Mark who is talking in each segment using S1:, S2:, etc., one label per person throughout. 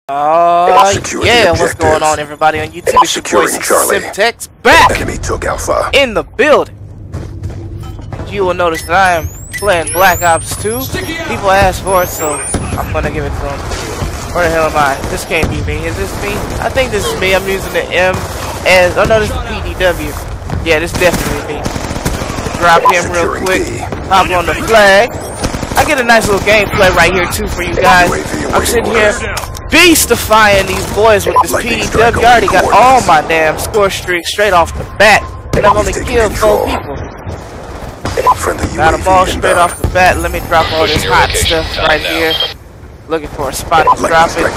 S1: Yeah, what's going on, everybody on YouTube? It's your boy Simtex back
S2: Enemy took Alpha.
S1: in the building. You will notice that I am playing Black Ops 2. People asked for it, so I'm gonna give it to them. Where the hell am I? This can't be me. Is this me? I think this is me. I'm using the M as, oh no, this is PDW. Yeah, this is definitely me. Drop him real quick. Hop on the flag. I get a nice little gameplay right here too for you guys. I'm sitting here beastifying these boys with this PDW. I already got all my damn score streaks straight off the bat, and I've only killed 4 people. Got them all straight off the bat. Let me drop all this hot stuff right here. Looking for a spot to drop it.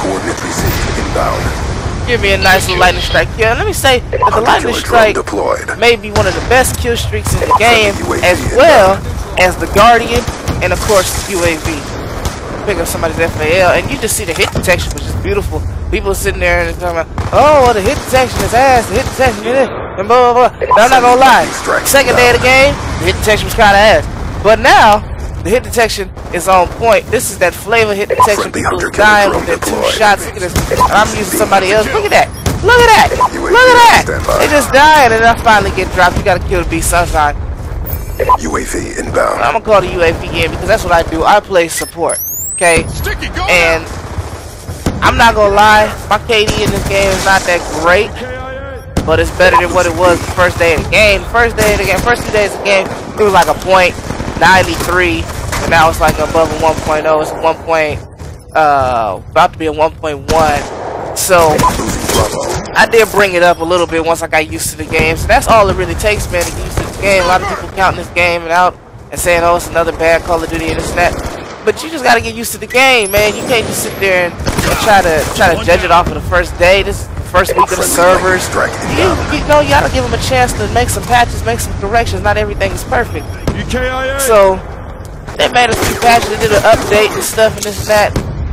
S1: Give me a nice little lightning strike kill. Let me say that the lightning strike may be one of the best kill streaks in the game, as well as the Guardian and of course the UAV. Pick up somebody's FAL, and you just see the hit detection, which is beautiful. People sitting there and talking about, oh, well, the hit detection is ass, the hit detection is this, and blah, blah, blah. Now, I'm not gonna lie, second day of the game, the hit detection was kind of ass. But now, the hit detection is on point. This is that flavor hit detection. People dying with their 2 shots. Look at this. And I'm using somebody else. Look at that. Look at that. Look at that. They just dying, and I finally get dropped. You gotta kill the beast sometime.
S2: UAV inbound.
S1: I'm gonna call the UAV in because that's what I do. I play support. Okay, and I'm not gonna lie, my KD in this game is not that great, but it's better than what it was the first day of the game. First 2 days of the game, it was like a .93, and now it's like above a 1.0. It's about to be a 1.1. So I did bring it up a little bit once I got used to the game. So that's all it really takes, man, to get used to the game. A lot of people counting this game out and saying, oh, it's another bad Call of Duty and this and that. But you just gotta get used to the game, man. You can't just sit there and try to judge it off of the first day. This is the first week of the servers. You know, you gotta give them a chance to make some patches, make some corrections. Not everything is perfect. So they made a few patches. They did an update and stuff and this and that.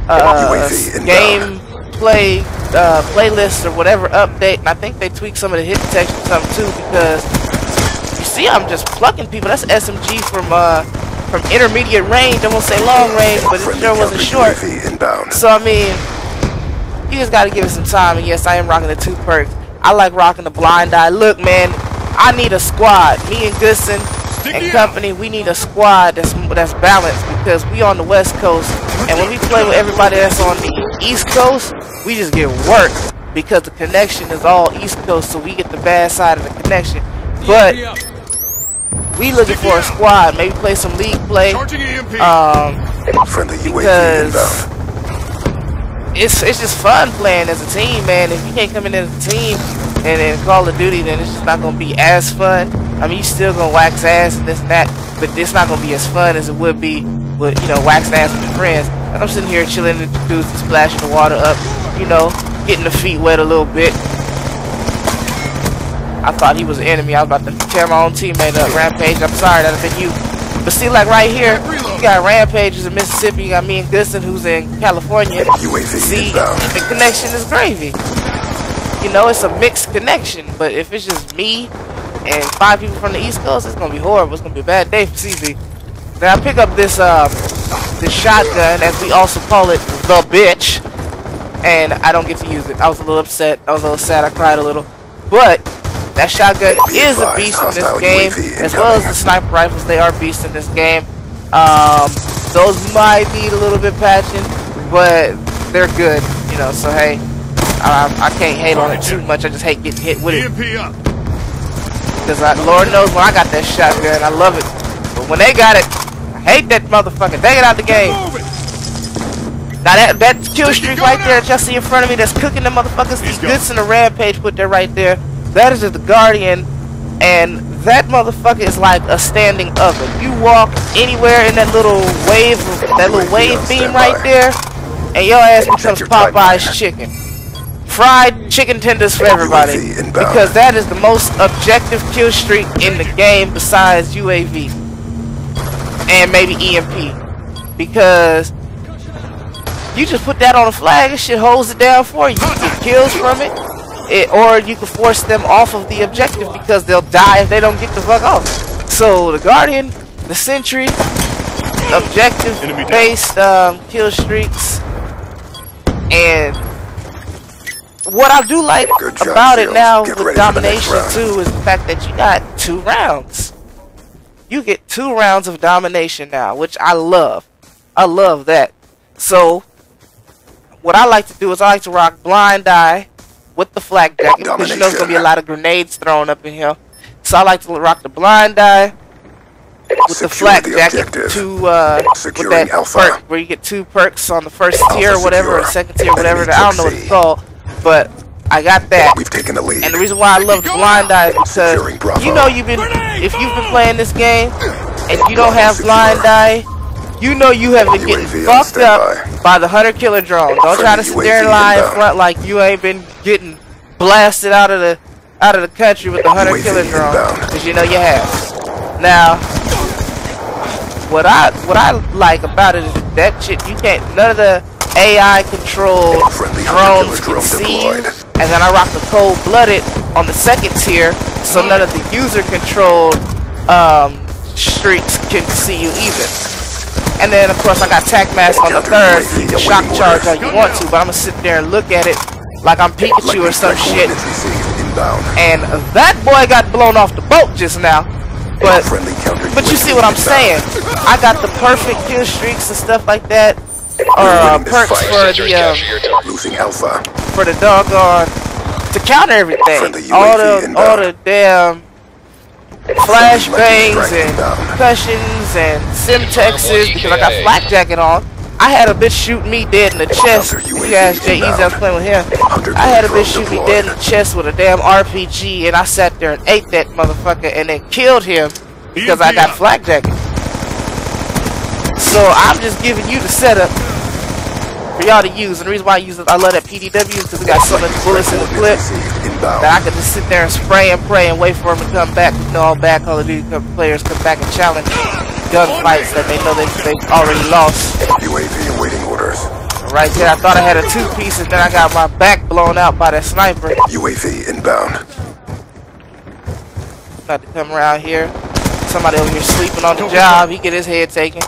S1: Gameplay playlists or whatever update. And I think they tweaked some of the hit detection or something too, because you see, I'm just plucking people. That's SMG from intermediate range. I won't say long range, but it sure wasn't short. So I mean, you just gotta give it some time. And yes, I am rocking the 2 perks. I like rocking the blind eye. Look, man, I need a squad. Me and Goodson and company, we need a squad that's balanced, because we on the West Coast, and when we play with everybody that's on the East Coast, we just get worked because the connection is all East Coast, so we get the bad side of the connection. But we looking for a squad, maybe play some league play, because it's just fun playing as a team, man. If you can't come in as a team and then Call of Duty, then it's just not gonna be as fun. I mean, you still gonna wax ass and this and that, but it's not gonna be as fun as it would be with, you know, waxing ass with your friends. And I'm sitting here chilling in the jacuzzi, splashing the water up, you know, getting the feet wet a little bit. I thought he was an enemy. I was about to tear my own teammate up. Rampage, I'm sorry, that'd have been you. But see, like right here, you got Rampages in Mississippi. You got me and Goodson, who's in California. See, the connection is gravy. You know, it's a mixed connection. But if it's just me and 5 people from the East Coast, it's gonna be horrible. It's gonna be a bad day for CZ. Then I pick up this this shotgun, as we also call it, the bitch, and I don't get to use it. I was a little upset. I was a little sad. I cried a little, but that shotgun is a beast in this game, as well as the sniper rifles. They are beasts in this game. Those might need a little bit patching, but they're good, you know. So hey, I can't hate on it too much. I just hate getting hit with it, because Lord knows when I got that shotgun, I love it. But when they got it, I hate that motherfucker. They get out the game. Now that kill streak right there that y'all see in front of me, that's cooking the motherfuckers. These Goodson and Rampage put there right there. That is just the Guardian, and that motherfucker is like a standing oven. You walk anywhere in that little wave beam right there, and your ass becomes Popeye's chicken. Fried chicken tenders for everybody, because that is the most objective kill streak in the game besides UAV and maybe EMP, because you just put that on a flag, and shit holds it down for you. You get kills from it. Or you can force them off of the objective, because they'll die if they don't get the fuck off. So the Guardian, the Sentry, objective based kill streaks, and what I do like
S2: Good job,
S1: about it
S2: Shields.
S1: now
S2: Get
S1: with
S2: ready for the next
S1: domination
S2: round.
S1: too is the fact that you got 2 rounds. You get 2 rounds of domination now, which I love. I love that. So what I like to do is I like to rock blind eye with the flak jacket because you know there's gonna be a lot of grenades thrown up in here. So I like to rock the blind eye with the flak jacket to with that perk where you get 2 perks on the first tier or whatever, or second tier, whatever. I don't know what it's called, but I got that.
S2: We've taken the lead.
S1: And the reason why I love the blind eye is because you know if you've been playing this game and you don't have blind eye, you know you have been getting fucked up by the hunter killer drone. Don't try to sit there and lie in front like you ain't been getting blasted out of the country with the hunter killer drone, because you know you have. Now, what I like about it is that shit you can't, none of the AI controlled drones can see you, and then I rock the cold-blooded on the second tier, so none of the user controlled streaks can see you either. And then of course I got tac mask on the third, so you can shock charge all you want to, but I'm gonna sit there and look at it like I'm Pikachu or some shit. And that boy got blown off the boat just now. But you see what I'm saying? I got the perfect kill streaks and stuff like that, or perks for the doggone to counter everything. All the damn flashbangs and concussions and Simtexes, because I got flak jacket on. I had a bitch shoot me dead in the chest. You guys, Jay Easy, I was playing with him. I had a bitch shoot me dead in the chest with a damn RPG, and I sat there and ate that motherfucker and then killed him because I got flak jacket. So I'm just giving you the setup for y'all to use, and the reason why I love that PDW is because we got so much bullets in the clip that I could just sit there and spray and pray and wait for them to come back. You know, all bad Call of Duty players come back and challenge gunfights that they know they've already lost.
S2: UAV awaiting orders.
S1: Right there, I thought I had a 2-piece, and then I got my back blown out by that sniper.
S2: UAV inbound.
S1: About to come around here. Somebody over here sleeping on the job. He get his head taken.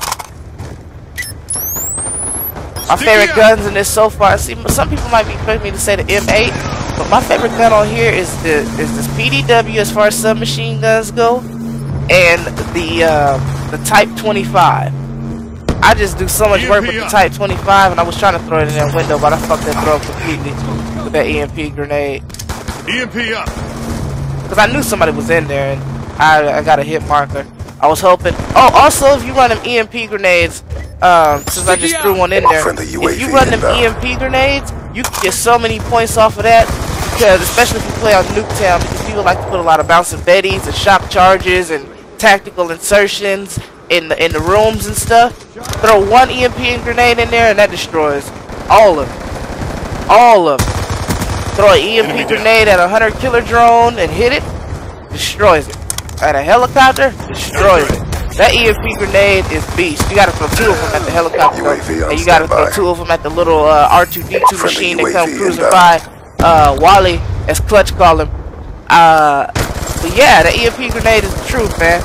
S1: My favorite guns in this so far. See, some people might be expecting me to say the M8, but my favorite gun on here is this PDW as far as submachine guns go, and the Type 25. I just do so much work with the Type 25, and I was trying to throw it in that window, but I fucked that throw completely with that EMP grenade.
S3: EMP up.
S1: Because I knew somebody was in there, and I got a hit marker. I was hoping. Oh, also, if you run them EMP grenades, since I just threw one in there, if you run them EMP grenades, you can get so many points off of that. Because especially if you play on Nuketown, because people like to put a lot of bouncing betties and shock charges and tactical insertions in the rooms and stuff. Throw one EMP grenade in there and that destroys all of them. All of them. Throw an EMP grenade at a hunter killer drone and hit it, destroys it. At a helicopter, destroys it. That EMP grenade is beast. You gotta throw 2 of them at the helicopter, and you gotta throw 2 of them at the little R2-D2 machine that come cruising by. Wally, as Clutch call him. But yeah, the EMP grenade is the truth, man.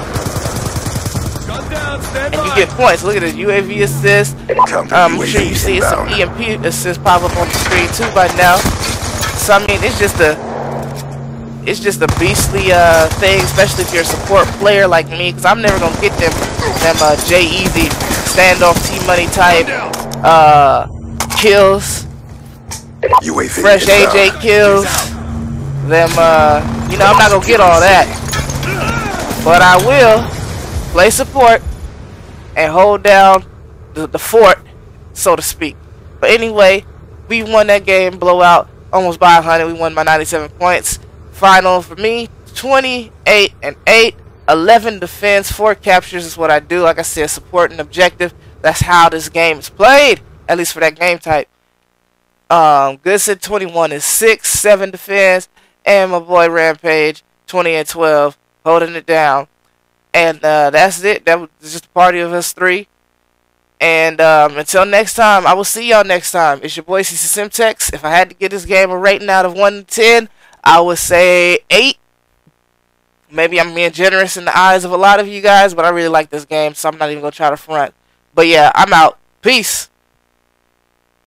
S1: And you get points. Look at this UAV assist. I'm sure you see some EMP assist pop up on the screen too by now. So I mean, it's just a beastly thing, especially if you're a support player like me, because I'm never gonna get them Jay Easy standoff T-Money type kills, fresh AJ kills. Them you know, I'm not gonna get all that, but I will play support and hold down the fort, so to speak. But anyway, we won that game blowout, almost by 100. We won by 97 points. Final for me, 28-8, 11 defense, 4 captures is what I do. Like I said, support and objective. That's how this game is played, at least for that game type. Goodson 21 is 6, 7 defense, and my boy Rampage 20-12, holding it down. And that's it. That was just a party of us 3. And until next time, I will see y'all next time. It's your boy CC Simtex. If I had to give this game a rating out of 1 to 10, I would say 8. Maybe I'm being generous in the eyes of a lot of you guys, but I really like this game, so I'm not even going to try to front. But yeah, I'm out. Peace.